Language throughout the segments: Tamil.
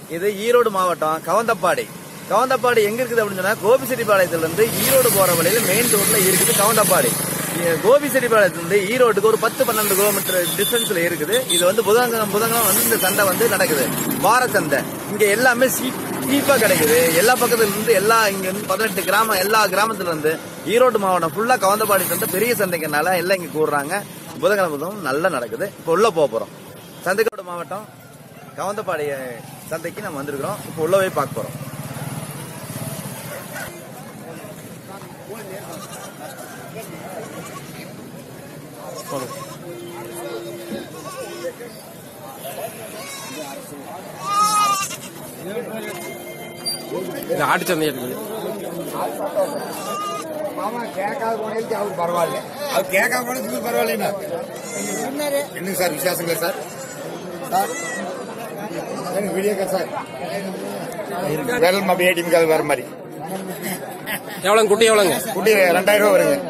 இது ஈரோடு மாவட்டம் கவுந்தப்பாடி. கவுந்தப்பாடி எங்க இருக்குது அப்படின்னு சொன்னா கோபிச்செட்டிப்பாளையத்துல இருந்து ஈரோடு போற வழியில மெயின் ரோட்ல இருக்குது கவுந்தப்பாடி. கோபிச்செட்டிப்பாளையத்துல இருந்து ஈரோட்டுக்கு ஒரு 10-12 கிலோமீட்டர் டிஸ்டன்ஸ்ல இருக்குது. இது வந்து புதன்கிழமை வந்து இந்த சந்தை வந்து நடக்குது, வார சந்தை. இங்க எல்லாமே சீப்பா கிடைக்குது. எல்லா பக்கத்துல இருந்து இங்க இருந்து 18 கிராமம், எல்லா கிராமத்துல இருந்து ஈரோடு மாவட்டம் ஃபுல்லா கவுந்தப்பாடி சந்தை பெரிய சந்தைக்குனால எல்லாம் இங்க கூடுறாங்க. புதன்கிழமை நல்லா நடக்குது. இப்போ உள்ள போறோம். சந்தைக்கோடு மாவட்டம் கவுந்தப்பாடி சந்தைக்கு நம்ம வந்திருக்கிறோம். இப்போ உள்ள போய் பார்க்க போறோம். ஆட்டு சந்தை இருக்குது. பரவாயில்ல, அது கேட்காம போனதுக்கு பரவாயில்ல. என்ன சார் விசேஷங்களா சார்? வீடியோ சார் அப்படியே டிமிக்காது வர மாதிரி. எவ்வளவு குட்டி? எவ்வளவுங்க குட்டி? 2000 ரூபா வருங்க.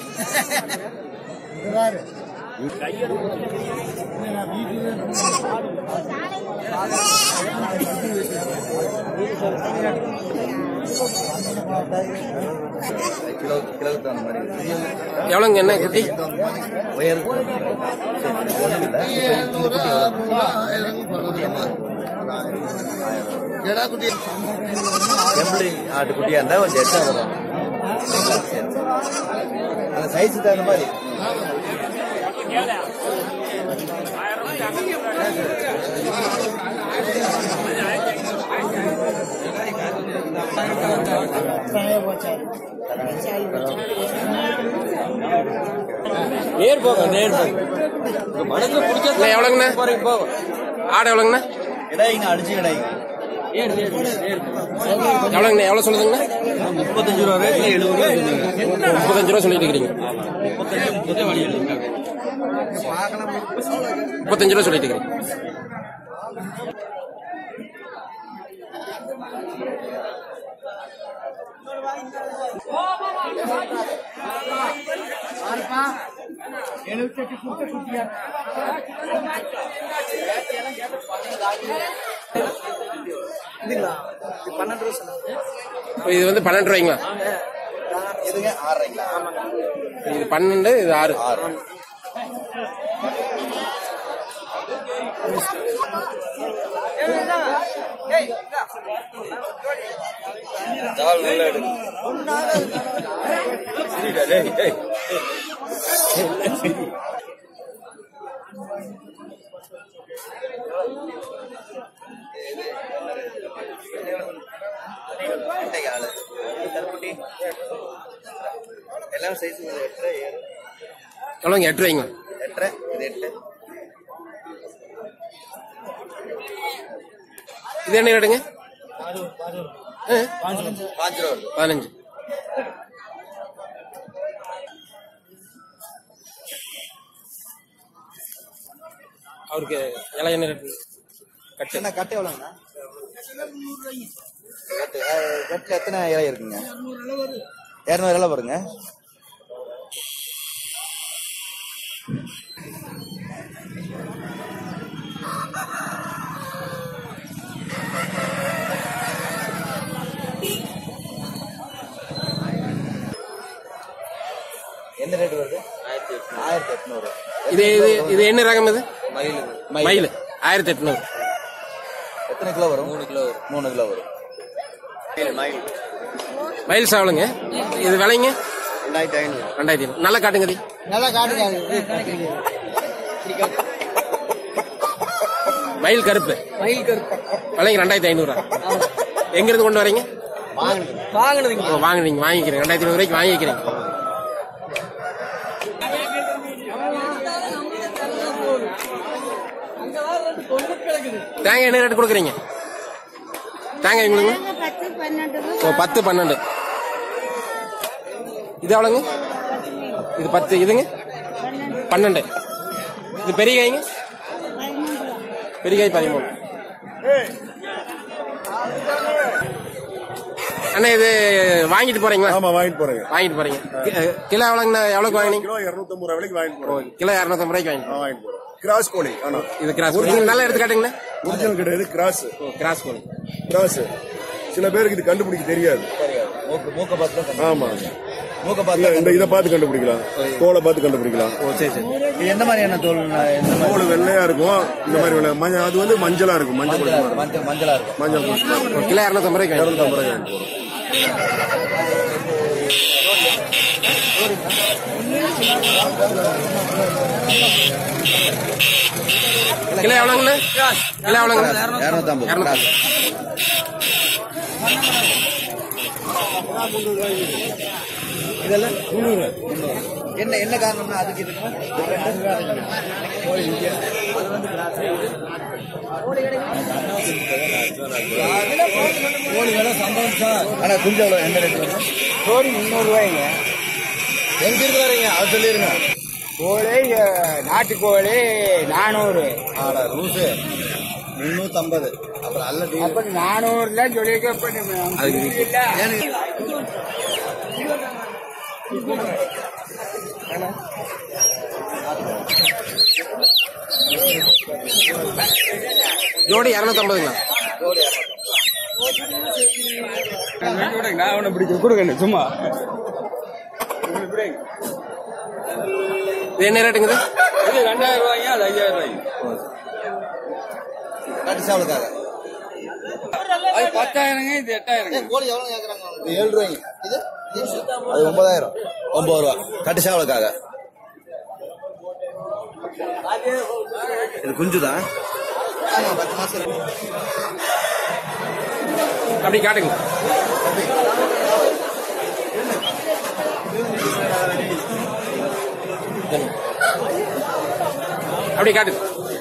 எவ்வளவுங்க என்ன குட்டி? ஆட்டுக்குட்டியா இருந்தா கொஞ்சம் எச்சா வரும். அந்த சைஸ் தகுந்த மாதிரி. நேர் போக மனசுல பிடிச்ச எவ்வளவுங்கண்ணா? ஆடு எவ்வளவுங்கண்ணா? இடைங்க அடிச்சு இடைங்க எவ்வளவுங்கண்ணா? எவ்வளவு சொல்லுதுங்கண்ணா? 35 ரூபா ரேட்ல 70 ரூபா. 35 ரூபா சொல்லிட்டு இருக்கிறீங்க. 35 ரூபா சொல்லிட்டு இருக்கிறீங்க. இது வந்து 12 ரூபாய்ங்களா? இதுங்க 6 இது 12, இது 6. எல்லாம் சைஸ் எவ்வளோங்க? 8 ரூபாய்ங்களா? 8. இது 8. இது என்ன ரேட்டுங்க? 15. அவருக்கு இலை என்ன ரேட்டு? கட்டு கட்டு எவ்வளோங்கண்ணா? கட்டு எத்தனை இலை இருக்குங்க? 200 இலை வருங்க. என்ன ரேட் வருது? 1800. இது என்ன ரகம்? இது மயில். 1800. எத்தனை கிலோ வரும்? 3 கிலோ வரும். 3 கிலோ வரும். மயில் சாவலுங்க. இது விலைங்க 2500. 2500. நல்லா காட்டுங்க. நல்லா காட்டுங்க. மயில் கருப்பு. விலைங்க 2500. எங்க இருந்து கொண்டு வரீங்க? வாங்குறீங்க. வாங்கிக்கிறேன். 2500 ரூபாய்க்கு வாங்கிக்கிறேன். தேங்காய் என்ன ரேட்டு கொடுக்குறீங்க? தேங்காய் உங்களுக்கு 10, 12. இது எவ்வளோங்க? இது 10. இதுங்க 12. இது பெரிய காய்ங்க? பெரிய காய் 13. அண்ணா இது வாங்கிட்டு போறீங்களா? ஆமா, வாங்கிட்டு போறீங்க. கிலோ எவ்வளோங்கண்ணா? எவ்வளோக்கு வாங்கினீங்க? கிலோ 250 ரூபாய்க்கு வாங்கிட்டு போறோம். கிலோ 250 ரூபாய்க்கு வாங்கிட்டு போறோம். கிராஸ் கோழி. இது கிராஸ் கோழி. நல்லா எடுத்து காட்டுங்கண்ணா. ஒரிஜினல் கிடையாது, கிராஸ். கிராஸ் கோழி. கிராஸ். சில பேருக்கு இது கண்டுபிடிக்க தெரியாது. மூக்க பார்த்து. ஆமா, மூக்க பார்த்து. இந்த இதை பார்த்து கண்டுபிடிக்கலாம், தோலை பார்த்து கண்டுபிடிக்கலாம். சரி சரி. இது எந்த மாதிரியான தோல்? தோல் வெள்ளையா இருக்கும், இந்த மாதிரி வெள்ளை. அது வந்து மஞ்சளா இருக்கும். மஞ்சளா இருக்கும். மஞ்சள் கிலோ 250 ரூபாய்க்கு. 250 ரூபாய்க்கு. கிலோ எவ்வளோங்கண்ணா? கிலோ எவ்வளோங்க? 250. இதெல்லாம் 300. என்ன காரணம்னா அதுக்கு இதுக்கு ஆனா கொஞ்சம் எவ்வளோ எந்த ரேட்? கோழி 300 ரூபாய்ங்க. எங்க இருந்து வரீங்க அது சொல்லிருங்க. கோழி நாட்டுக்கோழி 400. ரூசு 350. அப்புறம் அல்ல அப்ப 400 சொல்லிக்க. ஜோடி 250ங்களா? நான் ஒண்ணு பிடிச்சி கொடுங்க சும்மா. இது என்ன ரேட்டுங்குது? இது 2000 ரூபாய்ங்க, அது 5000 ரூபாய்ங்க. கட்டிசாவளுக்காக அது 10,000ங்க, இது 8,000. கோழி எவ்வளவு கேக்குறாங்க? 7 ரூபாய்ங்க. இது அது 9000. 9 ரூபா கட்டிசாவளுக்காக. இது குஞ்சுதான். அப்படி காட்டுங்க. அப்படி காட்டுங்க.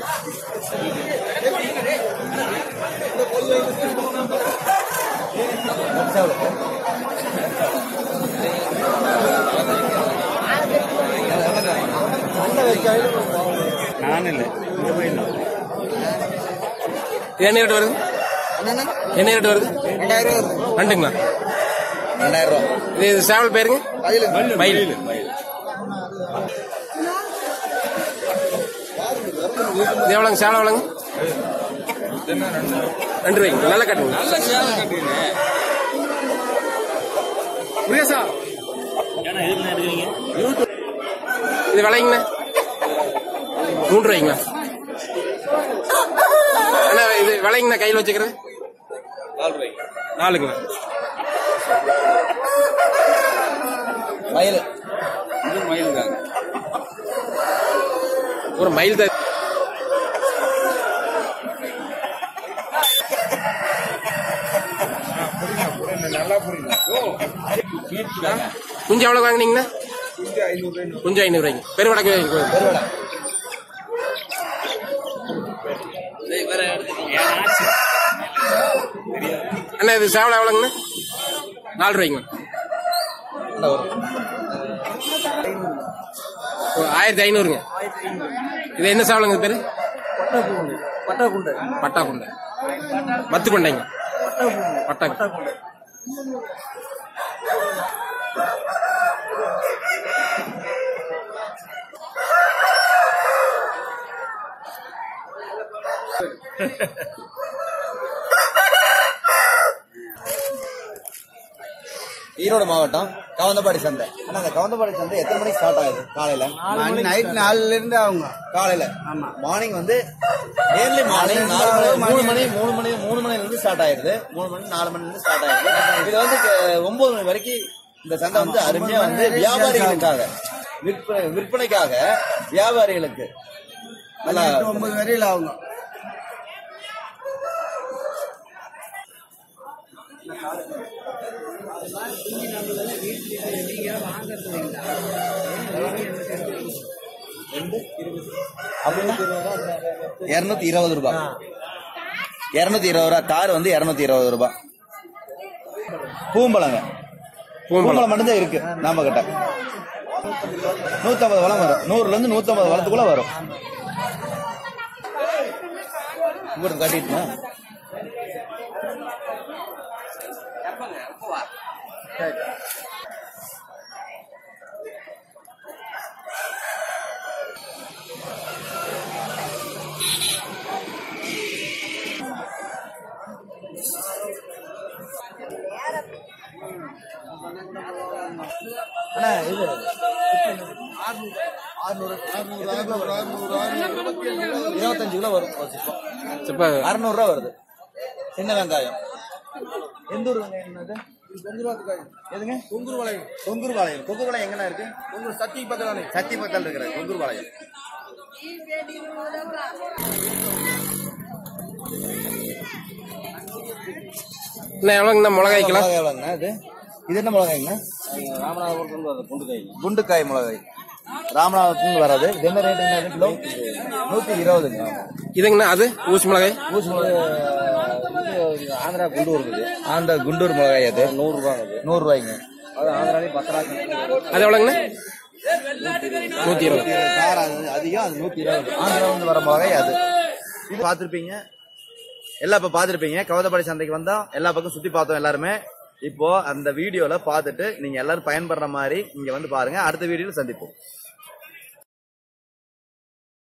நான் இல்லை. என்ன ரேட் வருது? என்ன ரேட் வருது? 2000. ரெண்டுங்களா? 2000 ரூபா. இது சேவல் பேருங்க? மயில். இது எவ்வளோங்க சேவல்? எவ்வளோங்க? 2 ரூபாய்ங்க. நல்லா கட்டுங்க. நல்ல சேவல் கட்டுங்க. முருகேசா இது விலைங்கண்ணா? 3 ரூபாய்ங்களா? அண்ணா இது விலைங்கண்ணா கையில் வச்சுக்கிறது? 4 ரூபாய்ங்க. 4ங்களா? மயில். இது மயில் தாங்க. ஒரு மயில் தான். நல்லா புரியுது. குஞ்சு எவ்வளோ வாங்கினீங்கண்ணா? குஞ்சு 500 ரூபாய்ங்க. பெருவடக்கு அண்ணா இது சேவலை எவ்வளோங்கண்ணா? 4 ரூபாய்ங்களா? 1500ங்க. இது என்ன சேவலுங்க பேரு? பட்டாக்குண்டை. மத்து கொண்டைங்க. பட்டாக்குண்டை. ஈரோடு மாவட்டம் கவுந்தபாடி சந்தை. ஆனா அந்த கவுந்தபாடி சந்தை எத்தனை மணிக்கு ஸ்டார்ட் ஆகுது? காலையில நைட் 4ல இருந்து அவங்க காலையில மார்னிங் வந்து ஏர்லி மார்னிங் 3 மணில இருந்து ஸ்டார்ட் ஆயிருது. 3 மணி 4 மணில இருந்து ஸ்டார்ட் ஆயிருது. இது வந்து 9 மணி வரைக்கும் இந்த சந்தை வந்து அருமையா வந்து வியாபாரிகளுக்காக விற்பனைக்காக வியாபாரிகளுக்கு நல்லா 9 வரையில ஆகும். அப்படின்னா 220 ரூபாய். 220 ரூபாய். தார் வந்து 220 ரூபாய். பூம்பழங்க பூம்பழம் மட்டும்தான் இருக்கு நாம கிட்ட. 150 வளம் வரும். 100ல இருந்து 150 வளத்துக்குள்ள வரும். உங்களுக்கு காட்டிட்டுனா அண்ணா இது 25 கிலோ வரும் சிப்பம் 600 ரூபா வருது. சின்ன வெங்காயம் எந்த ஊர் வெங்காயம் என்னது? எதுங்க? கொங்குருவாளையம். கொங்குருவாளையம். கொங்குருவாளையம் எங்கண்ணா இருக்கு? சக்தி பக்கத்தானே. சக்தி பக்கத்தில் இருக்கிற கொங்குருவாளையம். என்ன எவ்வளோங்கண்ணா மிளகாய் கிலோ? எவ்வளோங்கண்ணா இது? இது என்ன மிளகாய்ங்கண்ணா? ராமநாதபுரத்துல குண்டுக்காய் மிளகாய். ராமநாதபுரத்துல வராது. இது என்ன ரேட்டுங்க கிலோ? 120ங்க. இதுங்கண்ணா அது ஊசி மிளகாய். ஊசி மிளகாய் ஆந்திரா குண்டூர் இருக்குது. ஆந்திரா குண்டூர் மிளகாய் அது 100 ரூபாங்க. 100 ரூபாய்ங்க. அது ஆந்திராலே 10 ரூபாய்க்கு. அது எவ்வளோங்கண்ணா? 120. அதிகம் அது 120. ஆந்திரா வந்து வர மிளகாய் அது. இது பார்த்துருப்பீங்க எல்லா இப்ப பாத்துருப்பீங்க. கவுந்தப்பாடி சந்தைக்கு வந்தா எல்லா பக்கம் சுத்தி பார்த்தோம் எல்லாருமே. இப்போ அந்த வீடியோல பார்த்துட்டு நீங்க எல்லாரும் பயன்படுற மாதிரி இங்க வந்து பாருங்க. அடுத்த வீடியோல சந்திப்போம்.